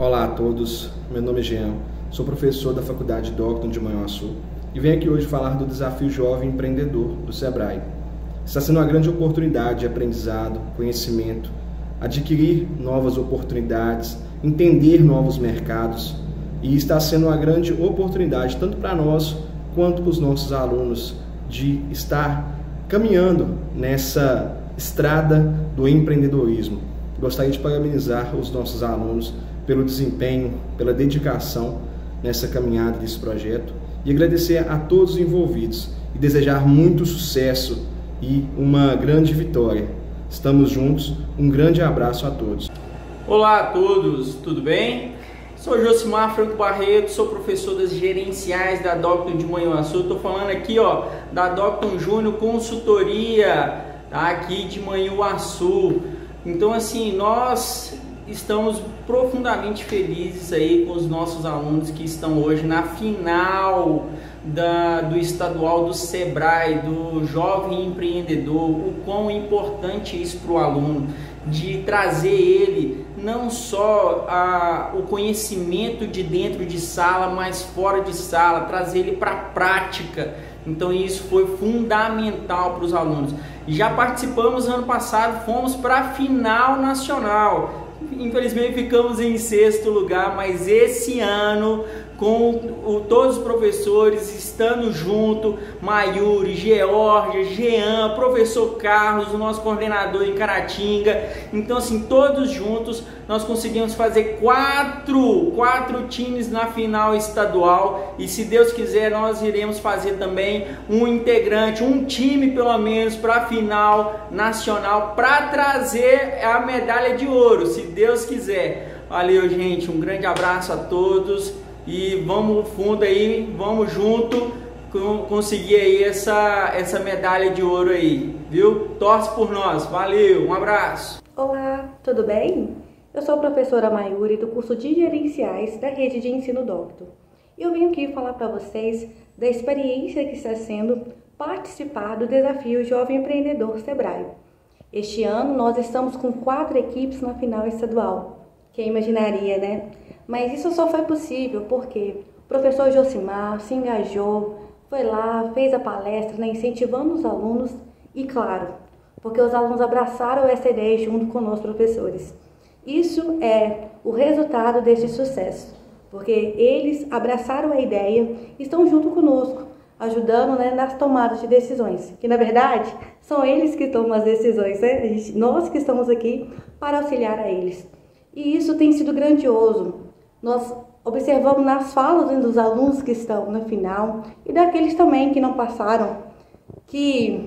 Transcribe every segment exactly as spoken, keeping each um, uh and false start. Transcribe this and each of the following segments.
Olá a todos, meu nome é Jean, sou professor da Faculdade Docton de Manhuaçu e venho aqui hoje falar do Desafio Jovem Empreendedor do Sebrae. Está sendo uma grande oportunidade de aprendizado, conhecimento, adquirir novas oportunidades, entender novos mercados e está sendo uma grande oportunidade tanto para nós quanto para os nossos alunos de estar caminhando nessa estrada do empreendedorismo. Gostaria de parabenizar os nossos alunos pelo desempenho, pela dedicação nessa caminhada desse projeto e agradecer a todos os envolvidos e desejar muito sucesso e uma grande vitória. Estamos juntos, um grande abraço a todos. Olá a todos, tudo bem? Sou Josimar Franco Barreto, sou professor das gerenciais da Docton de Manhuaçu. Estou falando aqui ó, da Docton Júnior Consultoria, tá? Aqui de Manhuaçu. Então assim, nós estamos profundamente felizes aí com os nossos alunos que estão hoje na final da, do estadual do Sebrae, do Jovem Empreendedor. O quão importante é isso para o aluno, de trazer ele não só a, o conhecimento de dentro de sala, mas fora de sala, trazer ele para a prática. Então isso foi fundamental para os alunos. Já participamos ano passado, fomos para a final nacional. Infelizmente ficamos em sexto lugar, mas esse ano, com o, todos os professores estando junto, Mayuri, Georgia, Jean, professor Carlos, o nosso coordenador em Caratinga, então assim, todos juntos, nós conseguimos fazer quatro, quatro times na final estadual e se Deus quiser nós iremos fazer também um integrante, um time pelo menos para a final nacional para trazer a medalha de ouro, se Deus quiser. Valeu gente, um grande abraço a todos. E vamos fundo aí, vamos junto com, conseguir aí essa, essa medalha de ouro aí, viu? Torce por nós, valeu, um abraço! Olá, tudo bem? Eu sou a professora Mayuri do curso de Gerenciais da Rede de Ensino Docton. E eu venho aqui falar para vocês da experiência que está sendo participar do Desafio Jovem Empreendedor Sebrae. Este ano nós estamos com quatro equipes na final estadual. Quem imaginaria, né? Mas isso só foi possível porque o professor Josimar se engajou, foi lá, fez a palestra, né, incentivando os alunos e, claro, porque os alunos abraçaram essa ideia junto com nós, professores. Isso é o resultado desse sucesso, porque eles abraçaram a ideia e estão junto conosco, ajudando, né, nas tomadas de decisões, que na verdade são eles que tomam as decisões, né? A gente, nós que estamos aqui para auxiliar a eles. E isso tem sido grandioso. Nós observamos nas falas dos alunos que estão na final e daqueles também que não passaram, que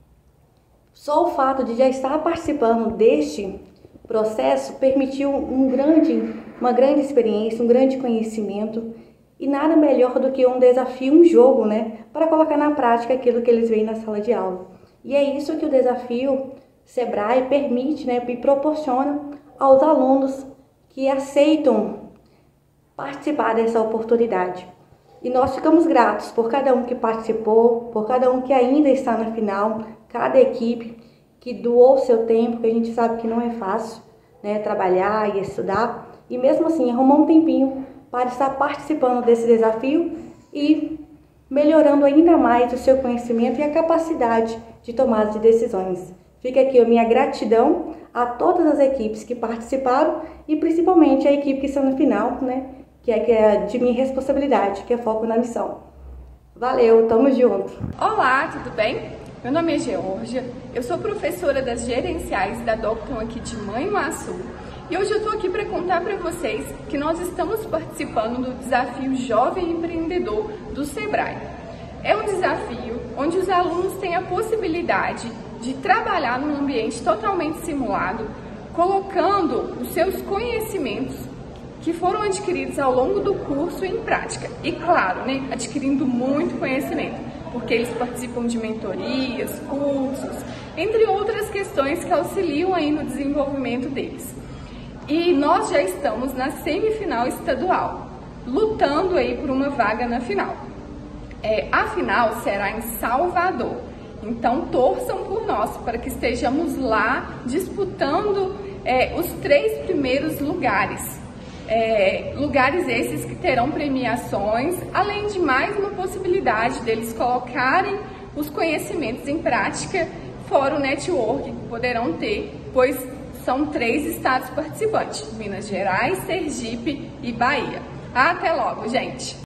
só o fato de já estar participando deste processo permitiu um grande, uma grande experiência, um grande conhecimento e nada melhor do que um desafio, um jogo, né, para colocar na prática aquilo que eles veem na sala de aula. E é isso que o desafio Sebrae permite, né, e proporciona aos alunos que aceitam participar dessa oportunidade. E nós ficamos gratos por cada um que participou, por cada um que ainda está na final, cada equipe que doou seu tempo, que a gente sabe que não é fácil, né, trabalhar e estudar, e mesmo assim arrumar um tempinho para estar participando desse desafio e melhorando ainda mais o seu conhecimento e a capacidade de tomada de decisões. Fica aqui a minha gratidão a todas as equipes que participaram e principalmente a equipe que está no final, né, que é, que é de minha responsabilidade, que é foco na missão. Valeu, tamo junto! Olá, tudo bem? Meu nome é Georgia, eu sou professora das gerenciais da Docton aqui de Manhuaçu e hoje eu tô aqui para contar para vocês que nós estamos participando do Desafio Jovem Empreendedor do Sebrae. É um desafio onde os alunos têm a possibilidade de trabalhar num ambiente totalmente simulado, colocando os seus conhecimentos que foram adquiridos ao longo do curso em prática. E claro, né, adquirindo muito conhecimento, porque eles participam de mentorias, cursos, entre outras questões que auxiliam aí no desenvolvimento deles. E nós já estamos na semifinal estadual, lutando aí por uma vaga na final. É, a final será em Salvador, então torçam por nós para que estejamos lá disputando é, os três primeiros lugares. É, lugares esses que terão premiações, além de mais uma possibilidade deles colocarem os conhecimentos em prática, fora o network que poderão ter, pois são três estados participantes: Minas Gerais, Sergipe e Bahia. Até logo, gente!